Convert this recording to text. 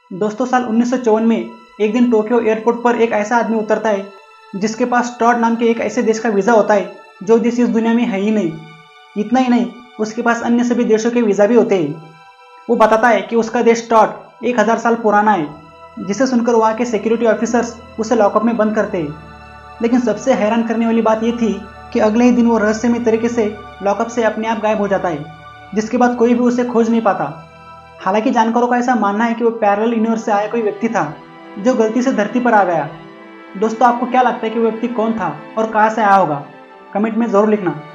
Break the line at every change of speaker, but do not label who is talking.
दोस्तों साल 1954 में एक दिन टोक्यो एयरपोर्ट पर एक ऐसा आदमी उतरता है जिसके पास टॉड नाम के एक ऐसे देश का वीज़ा होता है जो देश इस दुनिया में है ही नहीं। इतना ही नहीं, उसके पास अन्य सभी देशों के वीज़ा भी होते हैं। वो बताता है कि उसका देश टॉड 1000 साल पुराना है, जिसे सुनकर वहाँ के सिक्योरिटी ऑफिसर्स उसे लॉकअप में बंद करते हैं। लेकिन सबसे हैरान करने वाली बात यह थी कि अगले ही दिन वो रहस्यमय तरीके से लॉकअप से अपने आप गायब हो जाता है, जिसके बाद कोई भी उसे खोज नहीं पाता। हालांकि जानकारों का ऐसा मानना है कि वो पैरेलल यूनिवर्स से आया कोई व्यक्ति था जो गलती से धरती पर आ गया। दोस्तों आपको क्या लगता है कि वो व्यक्ति कौन था और कहाँ से आया होगा? कमेंट में ज़रूर लिखना।